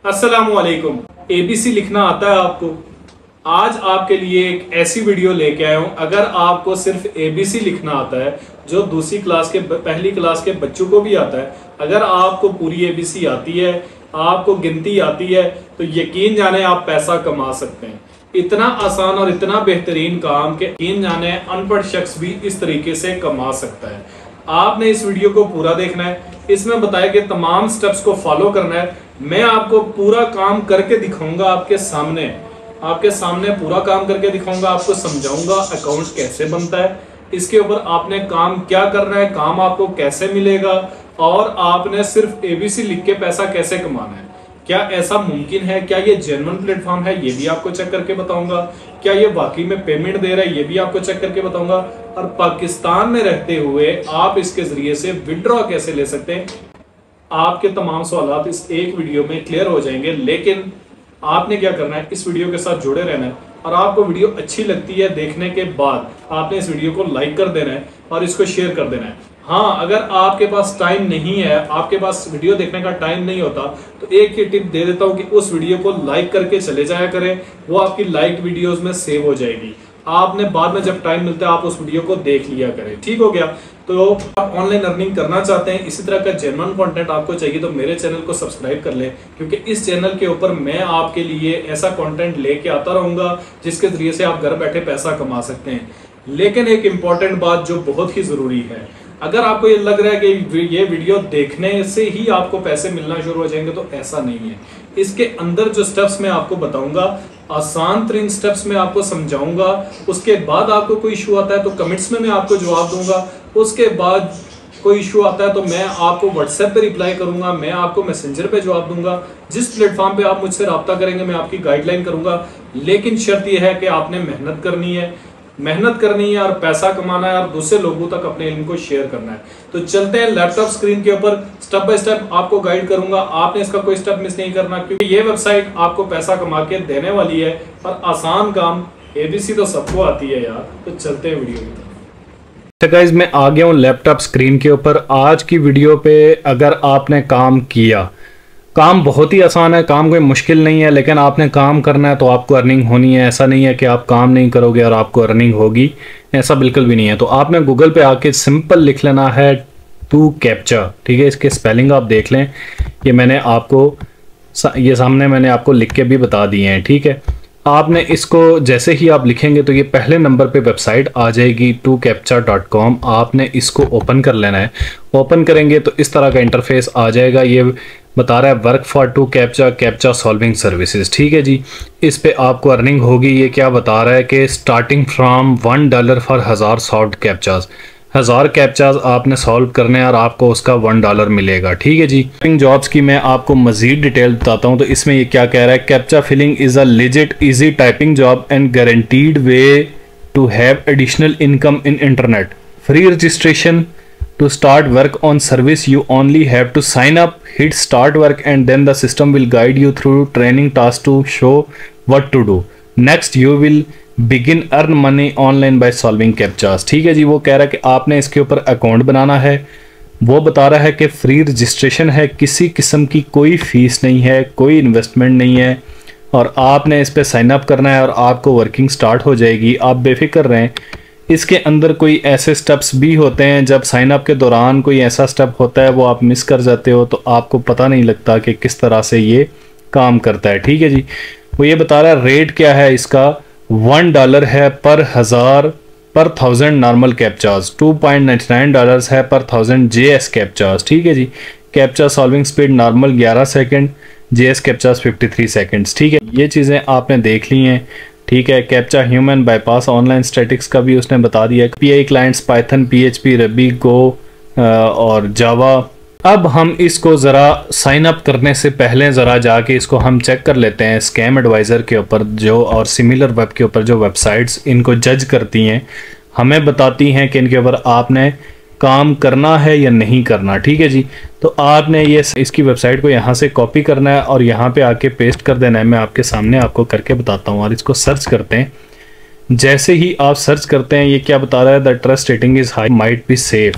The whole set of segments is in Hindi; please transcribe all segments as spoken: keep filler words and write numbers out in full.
अस्सलामुअलैकुम। एबीसी लिखना आता है आपको? आज आपके लिए एक ऐसी वीडियो लेके आया हूं, अगर आपको सिर्फ एबीसी लिखना आता है, जो दूसरी क्लास के पहली क्लास के बच्चों को भी आता है, अगर आपको पूरी एबीसी आती है, आपको गिनती आती है, तो यकीन जाने आप पैसा कमा सकते हैं। इतना आसान और इतना बेहतरीन काम कि यकीन जाने अनपढ़ शख्स भी इस तरीके से कमा सकता है। आपने इस वीडियो को पूरा देखना है, इसमें बताया कि तमाम स्टेप्स को फॉलो करना है। मैं आपको पूरा काम करके दिखाऊंगा, आपके सामने आपके सामने पूरा काम करके दिखाऊंगा, आपको समझाऊंगा अकाउंट कैसे बनता है, इसके ऊपर आपने काम क्या करना है, काम आपको कैसे मिलेगा, और आपने सिर्फ एबीसी लिख के पैसा कैसे कमाना है। क्या ऐसा मुमकिन है? क्या ये जेन्युइन प्लेटफॉर्म है? ये भी आपको चेक करके बताऊंगा। क्या ये वाकई में पेमेंट दे रहा है? ये भी आपको चेक करके बताऊंगा। और पाकिस्तान में रहते हुए आप इसके जरिए से विड्रॉ कैसे ले सकते हैं, आपके तमाम सवाल इस एक वीडियो में क्लियर हो जाएंगे। लेकिन आपने क्या करना है, इस वीडियो के साथ जुड़े रहना है, और आपको वीडियो अच्छी लगती है देखने के बाद आपने इस वीडियो को लाइक कर देना है और इसको शेयर कर देना है। हाँ, अगर आपके पास टाइम नहीं है, आपके पास वीडियो देखने का टाइम नहीं होता, तो एक ही टिप दे देता हूँ कि उस वीडियो को लाइक करके चले जाया करें, वो आपकी लाइक वीडियोस में सेव हो जाएगी। आपने बाद में जब टाइम मिलता है आप उस वीडियो को देख लिया करें, ठीक हो गया। तो आप ऑनलाइन अर्निंग करना चाहते हैं, इसी तरह का जेन्युइन कंटेंट आपको चाहिए, तो मेरे चैनल को सब्सक्राइब कर लें, क्योंकि इस चैनल के ऊपर मैं आपके लिए ऐसा कंटेंट लेके आता रहूंगा जिसके जरिए से आप घर बैठे पैसा कमा सकते हैं। लेकिन एक इम्पॉर्टेंट बात जो बहुत ही जरूरी है, अगर आपको ये लग रहा है कि ये वीडियो देखने से ही आपको पैसे मिलना शुरू हो जाएंगे, तो ऐसा नहीं है। इसके अंदर जो स्टेप्स मैं आपको बताऊंगा, आसान तरीन स्टेप्स में आपको समझाऊंगा। उसके बाद आपको कोई इशू आता है तो कमेंट्स में मैं आपको जवाब दूंगा। उसके बाद कोई इशू आता है तो मैं आपको व्हाट्सएप पे रिप्लाई करूंगा, मैं आपको मैसेंजर पे जवाब दूंगा। जिस प्लेटफॉर्म पे आप मुझसे रब्ता करेंगे मैं आपकी गाइडलाइन करूंगा। लेकिन शर्त यह है कि आपने मेहनत करनी है, मेहनत करनी है और पैसा कमाना है और दूसरे लोगों तक अपने इल्म को शेयर करना है। तो चलते हैं लैपटॉप स्क्रीन के ऊपर, स्टेप बाय स्टेप आपको गाइड करूंगा। आपने इसका कोई स्टेप मिस नहीं करना, क्योंकि ये वेबसाइट आपको पैसा कमा के देने वाली है। और आसान काम, एबीसी तो सबको आती है यार। तो चलते हैं वीडियो की। तो गाइस, मैं आ गया हूँ लैपटॉप स्क्रीन के ऊपर। आज की वीडियो पे अगर आपने काम किया, काम बहुत ही आसान है, काम कोई मुश्किल नहीं है, लेकिन आपने काम करना है तो आपको अर्निंग होनी है। ऐसा नहीं है कि आप काम नहीं करोगे और आपको अर्निंग होगी, ऐसा बिल्कुल भी नहीं है। तो आपने गूगल पे आके सिंपल लिख लेना है टू कैप्चा, ठीक है। इसके स्पेलिंग आप देख लें, ये मैंने आपको ये सामने मैंने आपको लिख के भी बता दिए हैं, ठीक है। आपने इसको जैसे ही आप लिखेंगे तो ये पहले नंबर पे वेबसाइट आ जाएगी टू कैप्चा डॉट कॉम। आपने इसको ओपन कर लेना है। ओपन करेंगे तो इस तरह का इंटरफेस आ जाएगा। ये बता रहा है work for two captcha captcha solving services, ठीक है जी। इस पे आपको अर्निंग होगी। ये क्या बता रहा है कि starting from one dollar for हज़ार सॉल्व कैप्चाज, हज़ार कैप्चाज आपने सॉल्व करने और आपको उसका वन डॉलर मिलेगा, ठीक है जी। टाइपिंग जॉब्स की मैं आपको मजीद डिटेल बताता हूँ। तो इसमें ये क्या कह रहा है, captcha filling is a legit easy typing job and guaranteed way to have additional income in internet, free registration to start work on service. You only have to sign up, hit start work, and then the system will guide you through training tasks to show what to do. Next you will begin earn money online by solving captchas, ठीक है जी। वो कह रहा है कि आपने इसके ऊपर अकाउंट बनाना है। वो बता रहा है कि फ्री रजिस्ट्रेशन है, किसी किस्म की कोई फीस नहीं है, कोई इन्वेस्टमेंट नहीं है, और आपने इस पर साइन अप करना है और आपको वर्किंग स्टार्ट हो जाएगी। आप बेफिक्र रहें। इसके अंदर कोई ऐसे स्टेप्स भी होते हैं, जब साइन अप के दौरान कोई ऐसा स्टेप होता है वो आप मिस कर जाते हो, तो आपको पता नहीं लगता कि किस तरह से ये काम करता है, ठीक है जी। वो ये बता रहा है रेट क्या है इसका, वन डॉलर है पर हज़ार पर thousand normal captchas, two point ninety nine dollar है पर थाउजेंड जे एस कैप्चाज, ठीक है जी। कैप्चा सॉल्विंग स्पीड नॉर्मल ग्यारह second, J S captchas fifty three seconds, ठीक है। ये चीज़ें आपने देख ली हैं, ठीक है। Captcha human bypass online statics का भी उसने बता दिया। PI clients Python, PHP, Ruby, Go और जावा। अब हम इसको ज़रा साइन अप करने से पहले ज़रा जाके इसको हम चेक कर लेते हैं स्कैम एडवाइज़र के ऊपर जो, और सिमिलर वेब के ऊपर जो वेबसाइट्स इनको जज करती हैं, हमें बताती हैं कि इनके ऊपर आपने काम करना है या नहीं करना, ठीक है जी। तो आपने ये इसकी वेबसाइट को यहाँ से कॉपी करना है और यहाँ पे आके पेस्ट कर देना है। मैं आपके सामने आपको करके बताता हूँ। और इसको सर्च करते हैं। जैसे ही आप सर्च करते हैं, ये क्या बता रहा है, the trust rating is high, might be safe,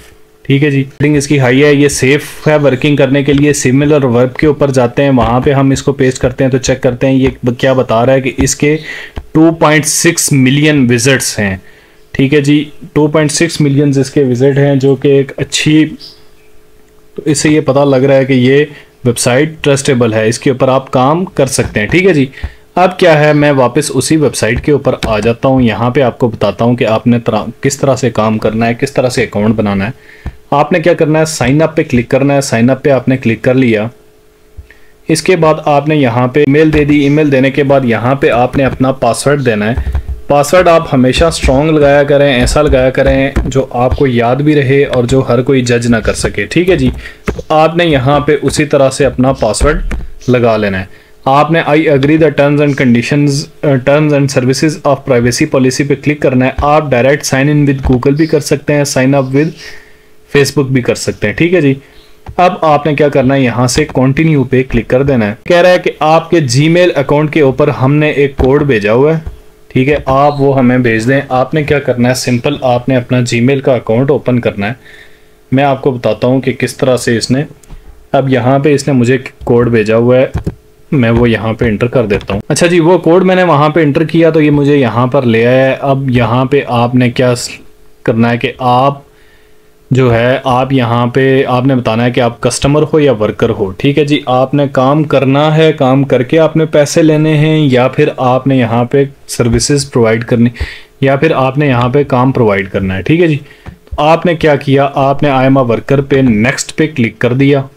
ठीक है जी। रेटिंग इसकी हाई है, ये सेफ है वर्किंग करने के लिए। सिमिलर वर्ब के ऊपर जाते हैं, वहाँ पे हम इसको पेस्ट करते हैं तो चेक करते हैं ये क्या बता रहा है कि इसके two point six million visits हैं। ठीक है जी, टू पॉइंट सिक्स मिलियन इसके विजिट हैं, जो कि एक अच्छी, तो इससे ये पता लग रहा है कि ये वेबसाइट ट्रस्टेबल है, इसके ऊपर आप काम कर सकते हैं। ठीक है जी, अब क्या है, मैं वापस उसी वेबसाइट के ऊपर आ जाता हूँ। यहाँ पे आपको बताता हूँ कि आपने तरह, किस तरह से काम करना है, किस तरह से अकाउंट बनाना है। आपने क्या करना है, साइन अप पे क्लिक करना है। साइन अप पे आपने क्लिक कर लिया। इसके बाद आपने यहाँ पे ईमेल दे दी। ईमेल देने के बाद यहाँ पे आपने अपना पासवर्ड देना है। पासवर्ड आप हमेशा स्ट्रॉन्ग लगाया करें, ऐसा लगाया करें जो आपको याद भी रहे और जो हर कोई जज ना कर सके। ठीक है जी, तो आपने यहाँ पे उसी तरह से अपना पासवर्ड लगा लेना है। आपने I agree the terms and conditions terms and services of privacy policy पे क्लिक करना है। आप direct sign in with Google भी कर सकते हैं, साइन अप विद फेसबुक भी कर सकते हैं। ठीक है जी, अब आपने क्या करना है, यहाँ से कंटिन्यू पे क्लिक कर देना है। कह रहा है कि आपके जीमेल अकाउंट के ऊपर हमने एक कोड भेजा हुआ है, ठीक है, आप वो हमें भेज दें। आपने क्या करना है, सिंपल आपने अपना जीमेल का अकाउंट ओपन करना है। मैं आपको बताता हूँ कि किस तरह से इसने, अब यहाँ पे इसने मुझे कोड भेजा हुआ है, मैं वो यहाँ पे इंटर कर देता हूँ। अच्छा जी, वो कोड मैंने वहाँ पे इंटर किया तो ये मुझे यहाँ पर ले आया है। अब यहाँ पे आपने क्या करना है कि आप जो है, आप यहाँ पे आपने बताना है कि आप कस्टमर हो या वर्कर हो। ठीक है जी, आपने काम करना है, काम करके आपने पैसे लेने हैं, या फिर आपने यहाँ पे सर्विसेज प्रोवाइड करनी, या फिर आपने यहाँ पे काम प्रोवाइड करना है। ठीक है जी, तो आपने क्या किया, आपने आई एम अ वर्कर पे नेक्स्ट पे क्लिक कर दिया।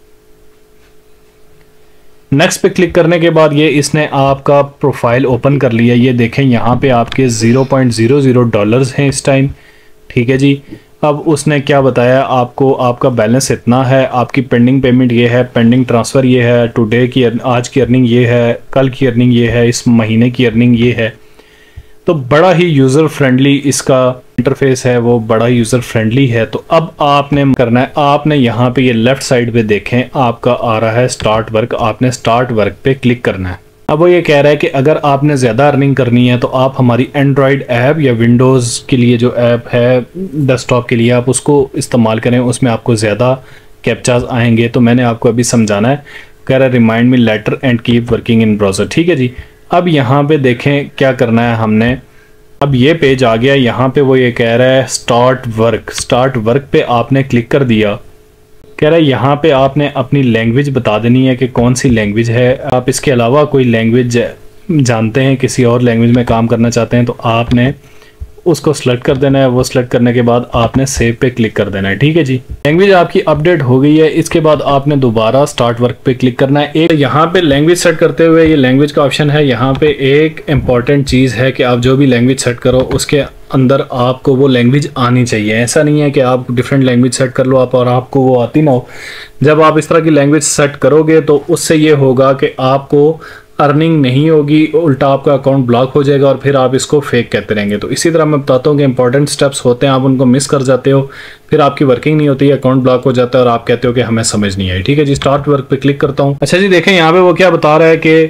नेक्स्ट पे क्लिक करने के बाद ये इसने आपका प्रोफाइल ओपन कर लिया। ये देखें यहाँ पे आपके zero point zero zero dollars हैं इस टाइम। ठीक है जी, अब उसने क्या बताया आपको, आपका बैलेंस इतना है, आपकी पेंडिंग पेमेंट ये है, पेंडिंग ट्रांसफ़र ये है, टुडे की आज की अर्निंग ये है, कल की अर्निंग ये है, इस महीने की अर्निंग ये है। तो बड़ा ही यूज़र फ्रेंडली इसका इंटरफेस है, वो बड़ा यूज़र फ्रेंडली है। तो अब आपने करना है, आपने यहाँ पे ये लेफ़्ट साइड पे देखें आपका आ रहा है स्टार्ट वर्क, आपने स्टार्ट वर्क पे क्लिक करना है। अब वो ये कह रहा है कि अगर आपने ज़्यादा अर्निंग करनी है तो आप हमारी एंड्रॉयड ऐप या विंडोज़ के लिए जो ऐप है डेस्कटॉप के लिए, आप उसको इस्तेमाल करें, उसमें आपको ज़्यादा कैप्चाज आएंगे। तो मैंने आपको अभी समझाना है, कह रहा है remind me later and keep working in browser. ठीक है जी, अब यहाँ पे देखें क्या करना है हमने। अब ये पेज आ गया, यहाँ पे वो ये कह रहा है स्टार्ट वर्क। स्टार्ट वर्क पे आपने क्लिक कर दिया। कह रहा है यहाँ पे आपने अपनी लैंग्वेज बता देनी है कि कौन सी लैंग्वेज है। आप इसके अलावा कोई लैंग्वेज जानते हैं, किसी और लैंग्वेज में काम करना चाहते हैं, तो आपने उसको सेलेक्ट कर देना है। वो सेलेक्ट करने के बाद आपने सेव पे क्लिक कर देना है। ठीक है जी, लैंग्वेज आपकी अपडेट हो गई है। इसके बाद आपने दोबारा स्टार्ट वर्क पे क्लिक करना है। एक यहाँ पे लैंग्वेज सेट करते हुए ये लैंग्वेज का ऑप्शन है। यहाँ पे एक इम्पॉर्टेंट चीज़ है कि आप जो भी लैंग्वेज सेट करो उसके अंदर आपको वो लैंग्वेज आनी चाहिए। ऐसा नहीं है कि आप डिफरेंट लैंग्वेज सेट कर लो आप और आपको वो आती ना हो। जब आप इस तरह की लैंग्वेज सेट करोगे तो उससे ये होगा कि आपको अर्निंग नहीं होगी, उल्टा आपका अकाउंट ब्लॉक हो जाएगा और फिर आप इसको फेक कहते रहेंगे। तो इसी तरह मैं बताता हूँ कि इंपॉर्टेंट स्टेप्स होते हैं, आप उनको मिस कर जाते हो, फिर आपकी वर्किंग नहीं होती है, अकाउंट ब्लॉक हो जाता है और आप कहते हो कि हमें समझ नहीं आई। ठीक है जी, स्टार्ट वर्क पे क्लिक करता हूँ। अच्छा जी, देखें यहाँ पे वो क्या बता रहा है कि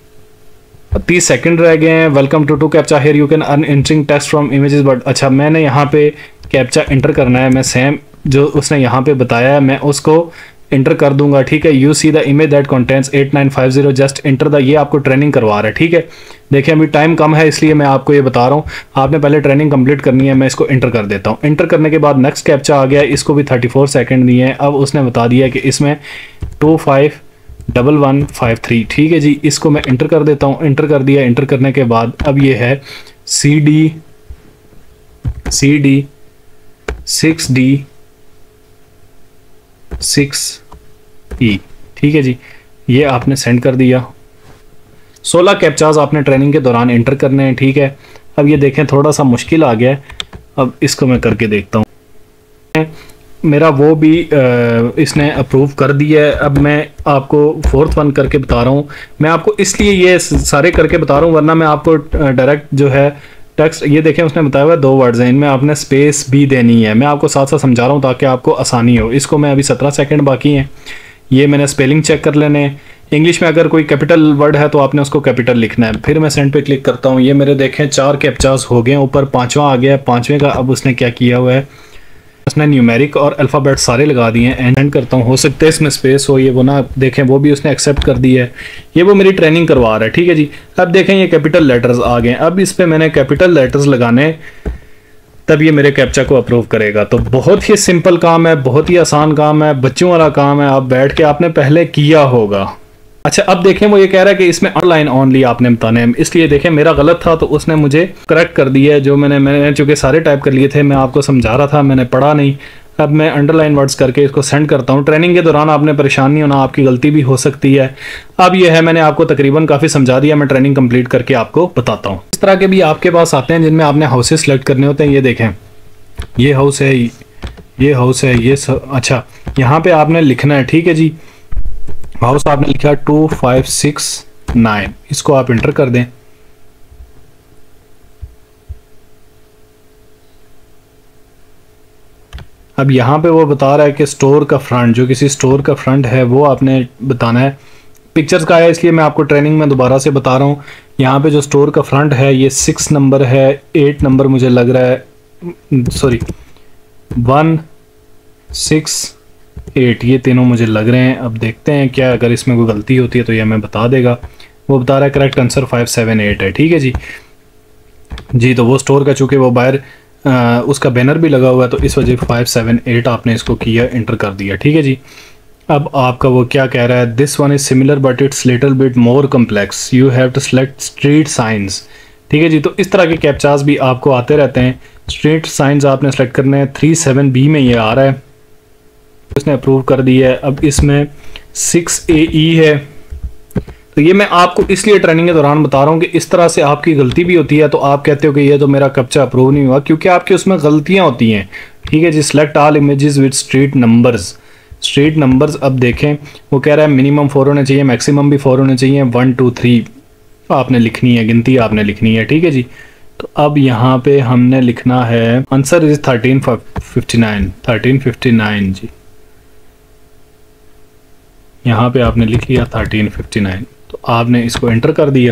तीस सेकंड रह गए हैं। Welcome to two captcha here you can earn entering text from images. But अच्छा, मैंने यहाँ पे कैप्चा एंटर करना है। मैं सेम जो उसने यहाँ पे बताया है मैं उसको इंटर कर दूंगा। ठीक है, you see the image that contents eight nine five zero just enter the, ये आपको ट्रेनिंग करवा रहा है। ठीक है, देखिए अभी टाइम कम है इसलिए मैं आपको ये बता रहा हूँ, आपने पहले ट्रेनिंग कंप्लीट करनी है। मैं इसको इंटर कर देता हूँ। इंटर करने के बाद नेक्स्ट कैप्चा आ गया, इसको भी थर्टी फोर सेकेंड दिए हैं। अब उसने बता दिया कि इसमें two five double one five three. ठीक है जी, इसको मैं इंटर कर देता हूँ। इंटर कर दिया। इंटर करने के बाद अब ये है C D C D six D six E. ठीक है जी, ये आपने सेंड कर दिया। सोलह कैप्चाज आपने ट्रेनिंग के दौरान एंटर करने हैं। ठीक है, अब ये देखें थोड़ा सा मुश्किल आ गया है। अब इसको मैं करके देखता हूँ। मेरा वो भी इसने अप्रूव कर दिया है। अब मैं आपको फोर्थ वन करके बता रहा हूँ। मैं आपको इसलिए ये सारे करके बता रहा हूँ, वरना मैं आपको डायरेक्ट जो है टेक्स्ट, ये देखें उसने बताया हुआ है दो वर्ड्स हैं, इनमें आपने स्पेस भी देनी है। मैं आपको साथ साथ समझा रहा हूँ ताकि आपको आसानी हो। इसको मैं अभी सत्रह सेकंड बाकी हैं, ये मैंने स्पेलिंग चेक कर लेने। इंग्लिश में अगर कोई कैपिटल वर्ड है तो आपने उसको कैपिटल लिखना है। फिर मैं सेंड पे क्लिक करता हूँ। ये मेरे देखें चार कैप्चास हो गए, ऊपर पांचवा आ गया है। पांचवें का अब उसने क्या किया हुआ है, उसने न्यूमेरिक और अल्फ़ाबेट सारे लगा दिए हैं। एंड करता हूँ, हो सकता है इसमें स्पेस हो, ये वो ना देखें, वो भी उसने एक्सेप्ट कर दी है। ये वो मेरी ट्रेनिंग करवा रहा है, ठीक है जी। अब देखें ये कैपिटल लेटर्स आ गए। अब इस पर मैंने कैपिटल लेटर्स लगाने, तब ये मेरे कैप्चा को अप्रूव करेगा। तो बहुत ही सिंपल काम है, बहुत ही आसान काम है, बच्चों वाला काम है। आप बैठ के आपने पहले किया होगा। अच्छा अब देखें, वो ये कह रहा है कि इसमें ऑनलाइन ओनली आपने बताने हैं, इसलिए देखें मेरा गलत था तो उसने मुझे करेक्ट कर दिया है। जो मैंने मैंने चूंकि सारे टाइप कर लिए थे, मैं आपको समझा रहा था, मैंने पढ़ा नहीं। अब मैं अंडरलाइन वर्ड्स करके इसको सेंड करता हूँ। ट्रेनिंग के दौरान आपने परेशान नहीं होना, आपकी गलती भी हो सकती है। अब ये है, मैंने आपको तकरीबन काफ़ी समझा दिया, मैं ट्रेनिंग कंप्लीट करके आपको बताता हूँ। इस तरह के भी आपके पास आते हैं जिनमें आपने हाउसेस सेलेक्ट करने होते हैं। ये देखें, ये हाउस है, ये हाउस है, ये स... अच्छा यहाँ पे आपने लिखना है, ठीक है जी। हाउस आपने लिखा टू फाइव सिक्स नाइन, इसको आप इंटर कर दें। अब यहाँ पे वो बता रहा है कि स्टोर का फ्रंट, जो किसी स्टोर का फ्रंट है वो आपने बताना है। पिक्चर्स का है इसलिए मैं आपको ट्रेनिंग में दोबारा से बता रहा हूँ। यहाँ पे जो स्टोर का फ्रंट है ये सिक्स नंबर है, एट नंबर मुझे लग रहा है, सॉरी वन सिक्स एट, ये तीनों मुझे लग रहे हैं। अब देखते हैं क्या, अगर इसमें कोई गलती होती है तो ये हमें बता देगा। वो बता रहा है correct answer five seven eight है, ठीक है जी। जी तो वो स्टोर का, चूँकि वो बाहर आ, उसका बैनर भी लगा हुआ है तो इस वजह फाइव सेवन एट आपने इसको किया, इंटर कर दिया, ठीक है जी। अब आपका वो क्या कह रहा है, this one is similar but it's little bit more complex, you have to select street signs, ठीक है जी। तो इस तरह के कैप्चास भी आपको आते रहते हैं। स्ट्रीट साइंस आपने सेलेक्ट करने हैं, थ्री सेवन बी में ये आ रहा है, उसने अप्रूव कर दिया है। अब इसमें सिक्स ए ई है। तो ये मैं आपको इसलिए ट्रेनिंग के दौरान बता रहा हूँ कि इस तरह से आपकी गलती भी होती है तो आप कहते हो कि ये तो मेरा कैप्चा अप्रूव नहीं हुआ, क्योंकि आपके उसमें गलतियां होती हैं, ठीक है जी। Select all images with street numbers, street numbers. अब देखें वो कह रहा है मिनिमम फोर होने चाहिए, मैक्सिमम भी फोर होने चाहिए, वन टू थ्री आपने लिखनी है, गिनती आपने लिखनी है, ठीक है जी। तो अब यहाँ पे हमने लिखना है answer is thirteen fifty nine, thirteen fifty nine जी। यहाँ पे आपने लिख लिया थर्टीन फिफ्टी नाइन, तो आपने इसको एंटर कर दिया।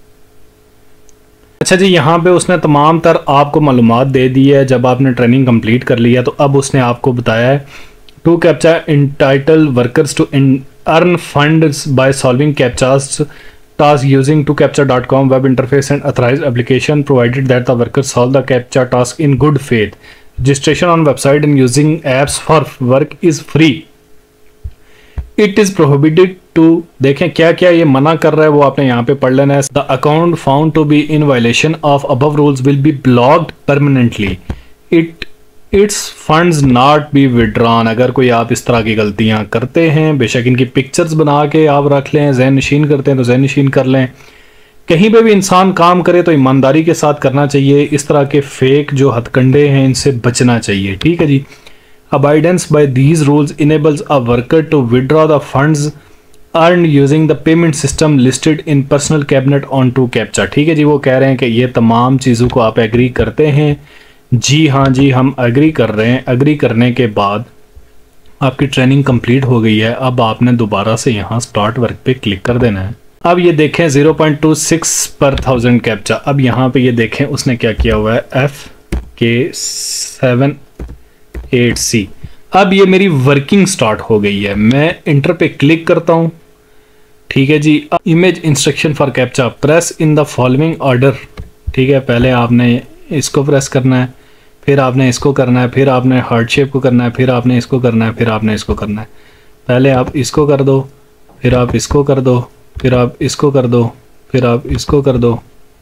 अच्छा जी, यहाँ पे उसने तमाम तर आपको मालूमात दे दी है जब आपने ट्रेनिंग कंप्लीट कर लिया। तो अब उसने आपको बताया है two captcha entitle workers to earn funds by solving captchas task using two captcha dot com web interface and authorized application, provided that the workers solve the captcha task in good faith. Registration on website and using apps for work is free. It is prohibited to, देखें क्या क्या ये मना कर रहा है वो आपने यहाँ पे पढ़ लेना है। The account found to be in violation of above rules will be blocked permanently. It its funds not be withdrawn. अगर कोई आप इस तरह की गलतियां करते हैं, बेशक इनकी पिक्चर्स बना के आप रख लें, ज़हन नशीन करते हैं तो ज़हन नशीन कर लें। कहीं पे भी इंसान काम करे तो ईमानदारी के साथ करना चाहिए। इस तरह के फेक जो हथकंडे हैं इनसे बचना चाहिए, ठीक है जी। Abidance by these rules enables a worker to withdraw the funds earn using the payment system listed in personal cabinet on two captcha, ठीक है जी। वो कह रहे हैं कि ये तमाम चीज़ों को आप एग्री करते हैं। जी हाँ जी, हम एग्री कर रहे हैं। एग्री करने के बाद आपकी ट्रेनिंग कंप्लीट हो गई है। अब आपने दोबारा से यहाँ स्टार्ट वर्क पे क्लिक कर देना है। अब ये देखें ज़ीरो पॉइंट टू सिक्स पर थाउजेंड कैप्चा। अब यहाँ पे ये देखें उसने क्या किया हुआ है, एफ के सेवन एट सी। अब ये मेरी वर्किंग स्टार्ट हो गई है। मैं इंटर पे क्लिक करता हूँ, ठीक है जी। Image instruction for captcha, press in the following order, ठीक है। पहले आपने इसको प्रेस करना है, फिर आपने इसको करना है, फिर आपने हार्ट शेप को करना है, फिर आपने इसको करना है, फिर आपने इसको करना है। पहले आप इसको कर दो, फिर आप इसको कर दो, फिर आप इसको कर दो, फिर आप इसको कर दो,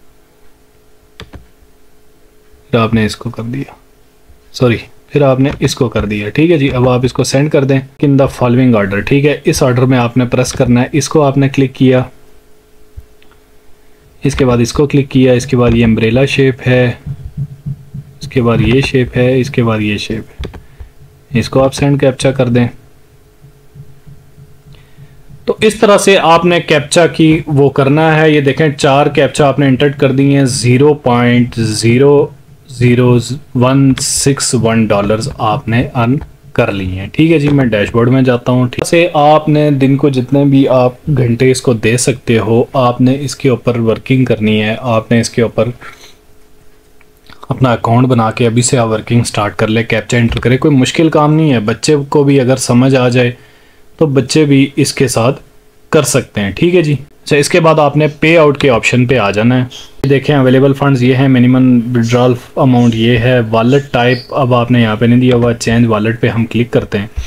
फिर आपने इसको कर दिया, सॉरी फिर आपने इसको कर दिया, ठीक है जी। अब आप इसको सेंड कर दें इन द फॉलोइंग ऑर्डर, ठीक है। इस ऑर्डर में आपने प्रेस करना है। इसको आपने क्लिक किया, इसके बाद इसको क्लिक किया, इसके बाद ये अम्ब्रेला शेप है, इसके बाद ये शेप है, इसके बाद ये शेप है। इसको आप सेंड कैप्चा कर दें। तो इस तरह से आपने कैप्चा की वो करना है। ये देखें चार कैप्चा आपने इंटर कर दिए हैं। Zero point zero zero one six one dollars आपने अर्न कर ली हैं, ठीक है जी। मैं डैशबोर्ड में जाता हूँ। ठीक से आपने दिन को जितने भी आप घंटे इसको दे सकते हो, आपने इसके ऊपर वर्किंग करनी है। आपने इसके ऊपर अपना अकाउंट बना के अभी से आप वर्किंग स्टार्ट कर ले, कैप्चा एंटर करें। कोई मुश्किल काम नहीं है, बच्चे को भी अगर समझ आ जाए तो बच्चे भी इसके साथ कर सकते हैं। ठीक है जी। अच्छा, इसके बाद आपने पे आउट के ऑप्शन पे आ जाना है। देखें अवेलेबल फंड्स ये है, मिनिमम विड्रॉल अमाउंट ये है, वॉलेट टाइप अब आपने यहाँ पे नहीं दिया हुआ, चेंज वॉलेट पे हम क्लिक करते हैं।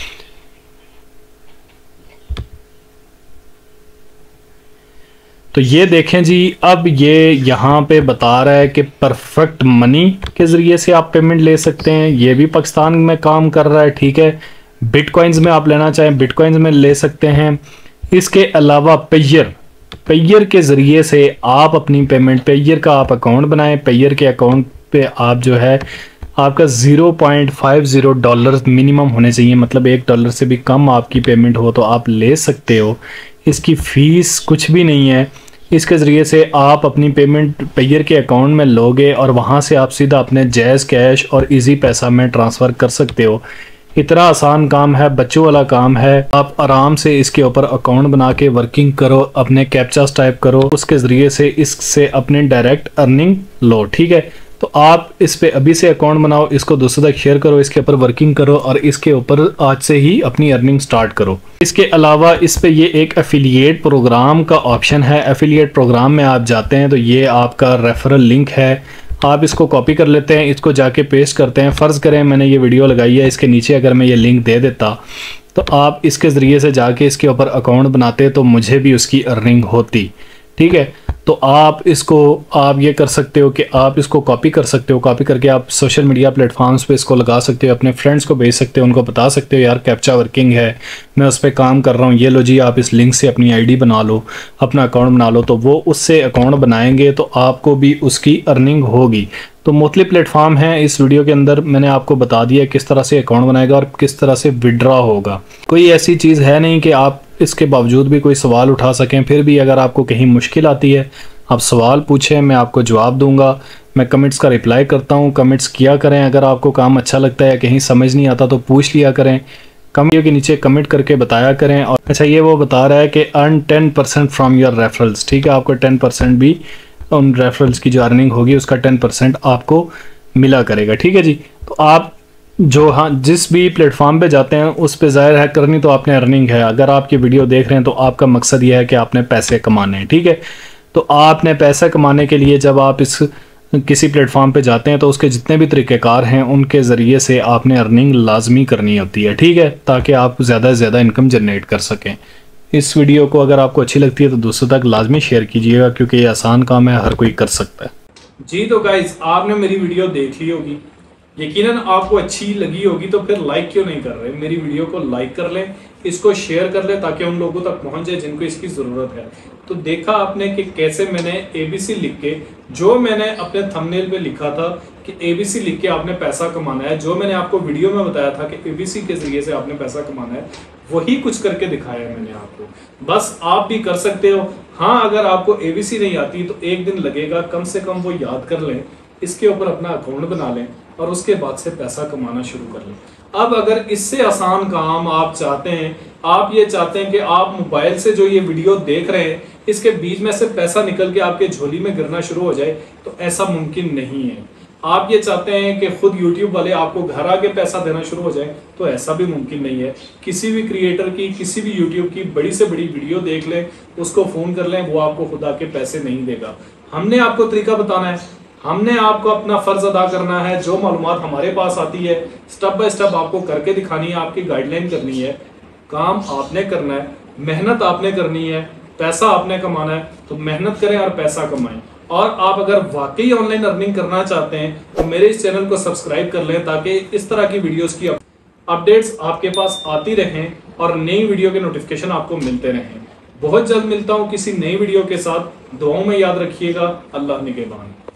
तो ये देखें जी, अब ये यहाँ पे बता रहा है कि परफेक्ट मनी के ज़रिए से आप पेमेंट ले सकते हैं। ये भी पाकिस्तान में काम कर रहा है। ठीक है, बिटकॉइंस में आप लेना चाहें बिटकॉइंस में ले सकते हैं। इसके अलावा पेयर पेयर के ज़रिए से आप अपनी पेमेंट, पेयर का आप अकाउंट बनाएं, पेयर के अकाउंट पे आप जो है आपका zero point five zero dollar minimum होने चाहिए, मतलब एक डॉलर से भी कम आपकी पेमेंट हो तो आप ले सकते हो। इसकी फ़ीस कुछ भी नहीं है। इसके ज़रिए से आप अपनी पेमेंट पेयर के अकाउंट में लोगे और वहाँ से आप सीधा अपने जैज़ कैश और इजी पैसा में ट्रांसफ़र कर सकते हो। इतना आसान काम है, बच्चों वाला काम है। आप आराम से इसके ऊपर अकाउंट बना के वर्किंग करो, अपने कैप्चास टाइप करो, उसके ज़रिए से इससे अपने डायरेक्ट अर्निंग लो। ठीक है, तो आप इस पे अभी से अकाउंट बनाओ, इसको दोस्तों तक शेयर करो, इसके ऊपर वर्किंग करो और इसके ऊपर आज से ही अपनी अर्निंग स्टार्ट करो। इसके अलावा इस पे ये एक एफिलिएट प्रोग्राम का ऑप्शन है। एफिलिएट प्रोग्राम में आप जाते हैं तो ये आपका रेफरल लिंक है, आप इसको कॉपी कर लेते हैं, इसको जाके पेस्ट करते हैं। फ़र्ज़ करें मैंने ये वीडियो लगाई है, इसके नीचे अगर मैं ये लिंक दे देता तो आप इसके ज़रिए से जाके इसके ऊपर अकाउंट बनाते तो मुझे भी उसकी अर्निंग होती। ठीक है, तो आप इसको आप ये कर सकते हो कि आप इसको कॉपी कर सकते हो, कॉपी करके आप सोशल मीडिया प्लेटफॉर्म्स पे इसको लगा सकते हो, अपने फ्रेंड्स को भेज सकते हो, उनको बता सकते हो यार कैप्चा वर्किंग है, मैं उस पर काम कर रहा हूँ, ये लो जी आप इस लिंक से अपनी आईडी बना लो, अपना अकाउंट बना लो। तो वो उससे अकाउंट बनाएंगे तो आपको भी उसकी अर्निंग होगी। तो मुख्तलिफ प्लेटफॉर्म हैं, इस वीडियो के अंदर मैंने आपको बता दिया किस तरह से अकाउंट बनाएगा और किस तरह से विड्रॉ होगा। कोई ऐसी चीज़ है नहीं कि आप इसके बावजूद भी कोई सवाल उठा सकें। फिर भी अगर आपको कहीं मुश्किल आती है आप सवाल पूछें, मैं आपको जवाब दूंगा। मैं कमेंट्स का रिप्लाई करता हूं, कमेंट्स किया करें। अगर आपको काम अच्छा लगता है, कहीं समझ नहीं आता तो पूछ लिया करें, कमेंट के नीचे कमेंट करके बताया करें। और अच्छा, ये वो बता रहा है कि earn ten percent from your referrals. ठीक है, आपको टेन परसेंट भी उन रेफरल्स की जो अर्निंग होगी उसका टेन परसेंट आपको मिला करेगा। ठीक है जी, तो आप जो हाँ जिस भी प्लेटफॉर्म पे जाते हैं उस पे ज़ाहिर है करनी तो आपने अर्निंग है। अगर आप ये वीडियो देख रहे हैं तो आपका मकसद ये है कि आपने पैसे कमाने हैं। ठीक है, तो आपने पैसा कमाने के लिए जब आप इस किसी प्लेटफॉर्म पे जाते हैं तो उसके जितने भी तरीक़ेकार हैं उनके ज़रिए से आपने अर्निंग लाजमी करनी होती है। ठीक है, ताकि आप ज़्यादा से ज़्यादा इनकम जनरेट कर सकें। इस वीडियो को अगर आपको अच्छी लगती है तो दोस्तों तक लाजमी शेयर कीजिएगा, क्योंकि ये आसान काम है, हर कोई कर सकता है। जी तो गाइज, आपने मेरी वीडियो देख ली होगी, यकीनन आपको अच्छी लगी होगी, तो फिर लाइक क्यों नहीं कर रहे? मेरी वीडियो को लाइक कर लें, इसको शेयर कर लें ताकि उन लोगों तक पहुंच जाए जिनको इसकी ज़रूरत है। तो देखा आपने कि कैसे मैंने एबीसी लिख के, जो मैंने अपने थंबनेल पे लिखा था कि एबीसी लिख के आपने पैसा कमाना है, जो मैंने आपको वीडियो में बताया था कि एबीसी के जरिए से आपने पैसा कमाना है, वही कुछ करके दिखाया है मैंने आपको। बस आप भी कर सकते हो। हाँ, अगर आपको एबीसी नहीं आती तो एक दिन लगेगा, कम से कम वो याद कर लें, इसके ऊपर अपना अकाउंट बना लें और उसके बाद से पैसा कमाना शुरू कर लें। अब अगर इससे आसान काम आप चाहते हैं, आप ये चाहते हैं कि आप मोबाइल से जो ये वीडियो देख रहे हैं इसके बीच में से पैसा निकल के आपके झोली में गिरना शुरू हो जाए, तो ऐसा मुमकिन नहीं है। आप ये चाहते हैं कि खुद यूट्यूब वाले आपको घर आके पैसा देना शुरू हो जाए, तो ऐसा भी मुमकिन नहीं है। किसी भी क्रिएटर की, किसी भी यूट्यूब की बड़ी से बड़ी वीडियो देख लें, उसको फ़ोन कर लें, वो आपको खुद आके पैसे नहीं देगा। हमने आपको तरीका बताना है, हमने आपको अपना फर्ज अदा करना है। जो मालूमात हमारे पास आती है स्टेप बाय स्टेप आपको करके दिखानी है, आपकी गाइडलाइन करनी है। काम आपने करना है, मेहनत आपने करनी है, पैसा आपने कमाना है। तो मेहनत करें और पैसा कमाएं। और आप अगर वाकई ऑनलाइन अर्निंग करना चाहते हैं तो मेरे इस चैनल को सब्सक्राइब कर लें, ताकि इस तरह की वीडियोस की अपडेट्स आपके पास आती रहें और नई वीडियो के नोटिफिकेशन आपको मिलते रहें। बहुत जल्द मिलता हूं किसी नई वीडियो के साथ। दुआओं में याद रखिएगा। अल्लाह निगहबान।